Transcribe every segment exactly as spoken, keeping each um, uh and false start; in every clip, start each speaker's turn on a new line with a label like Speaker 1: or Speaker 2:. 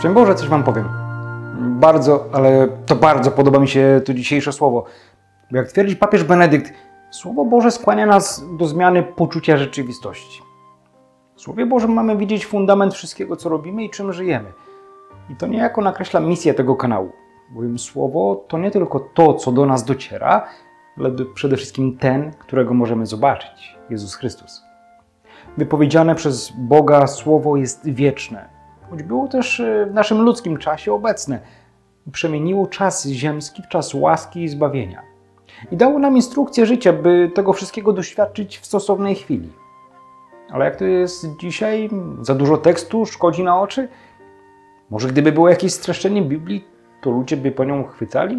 Speaker 1: Szczęść Boże, coś Wam powiem. Bardzo, ale to bardzo podoba mi się to dzisiejsze słowo. Bo jak twierdzi papież Benedykt, Słowo Boże skłania nas do zmiany poczucia rzeczywistości. W Słowie Bożym mamy widzieć fundament wszystkiego, co robimy i czym żyjemy. I to niejako nakreśla misję tego kanału. Bowiem Słowo to nie tylko to, co do nas dociera, ale przede wszystkim ten, którego możemy zobaczyć, Jezus Chrystus. Wypowiedziane przez Boga Słowo jest wieczne, choć było też w naszym ludzkim czasie obecne i przemieniło czas ziemski w czas łaski i zbawienia. I dało nam instrukcję życia, by tego wszystkiego doświadczyć w stosownej chwili. Ale jak to jest dzisiaj? Za dużo tekstu szkodzi na oczy? Może gdyby było jakieś streszczenie Biblii, to ludzie by po nią chwytali?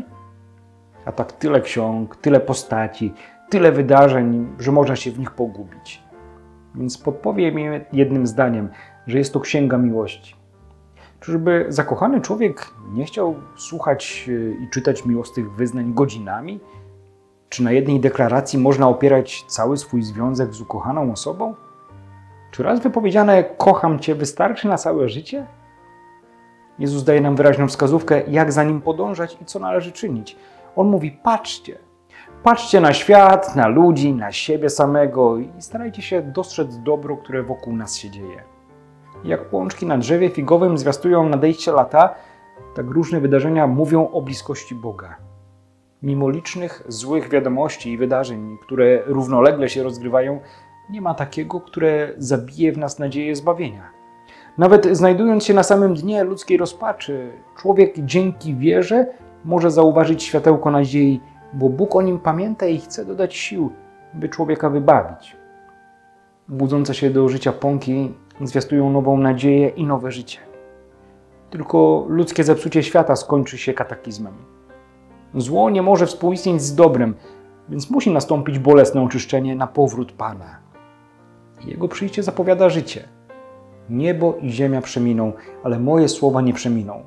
Speaker 1: A tak tyle ksiąg, tyle postaci, tyle wydarzeń, że można się w nich pogubić. Więc podpowiem jednym zdaniem, że jest to księga miłości. Czyżby zakochany człowiek nie chciał słuchać i czytać miłosnych wyznań godzinami? Czy na jednej deklaracji można opierać cały swój związek z ukochaną osobą? Czy raz wypowiedziane kocham Cię wystarczy na całe życie? Jezus daje nam wyraźną wskazówkę, jak za Nim podążać i co należy czynić. On mówi, patrzcie. Patrzcie na świat, na ludzi, na siebie samego i starajcie się dostrzec dobro, które wokół nas się dzieje. Jak pączki na drzewie figowym zwiastują nadejście lata, tak różne wydarzenia mówią o bliskości Boga. Mimo licznych złych wiadomości i wydarzeń, które równolegle się rozgrywają, nie ma takiego, które zabije w nas nadzieję zbawienia. Nawet znajdując się na samym dnie ludzkiej rozpaczy, człowiek dzięki wierze może zauważyć światełko nadziei, bo Bóg o nim pamięta i chce dodać sił, by człowieka wybawić. Budzące się do życia pąki zwiastują nową nadzieję i nowe życie. Tylko ludzkie zepsucie świata skończy się kataklizmem. Zło nie może współistnieć z dobrem, więc musi nastąpić bolesne oczyszczenie na powrót Pana. Jego przyjście zapowiada życie. Niebo i ziemia przeminą, ale moje słowa nie przeminą.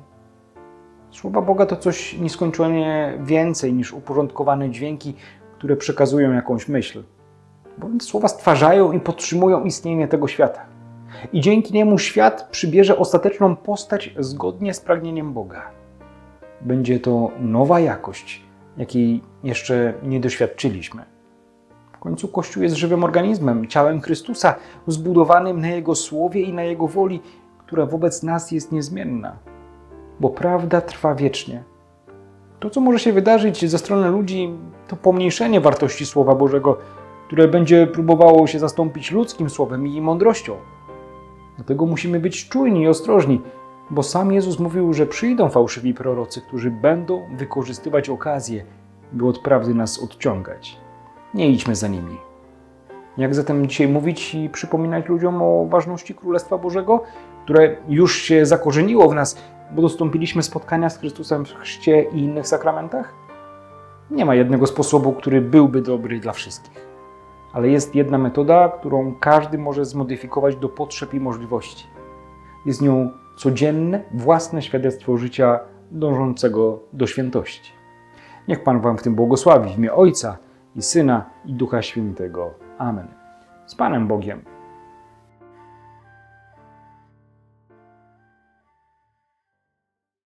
Speaker 1: Słowa Boga to coś nieskończenie więcej niż uporządkowane dźwięki, które przekazują jakąś myśl. Bowiem słowa stwarzają i podtrzymują istnienie tego świata. I dzięki niemu świat przybierze ostateczną postać zgodnie z pragnieniem Boga. Będzie to nowa jakość, jakiej jeszcze nie doświadczyliśmy. W końcu Kościół jest żywym organizmem, ciałem Chrystusa, zbudowanym na Jego słowie i na Jego woli, która wobec nas jest niezmienna. Bo prawda trwa wiecznie. To, co może się wydarzyć ze strony ludzi, to pomniejszenie wartości Słowa Bożego, które będzie próbowało się zastąpić ludzkim słowem i mądrością. Dlatego musimy być czujni i ostrożni, bo sam Jezus mówił, że przyjdą fałszywi prorocy, którzy będą wykorzystywać okazję, by od prawdy nas odciągać. Nie idźmy za nimi. Jak zatem dzisiaj mówić i przypominać ludziom o ważności Królestwa Bożego, które już się zakorzeniło w nas, bo dostąpiliśmy spotkania z Chrystusem w chrzcie i innych sakramentach? Nie ma jednego sposobu, który byłby dobry dla wszystkich. Ale jest jedna metoda, którą każdy może zmodyfikować do potrzeb i możliwości. Jest nią codzienne, własne świadectwo życia dążącego do świętości. Niech Pan Wam w tym błogosławi w imię Ojca i Syna i Ducha Świętego. Amen. Z Panem Bogiem.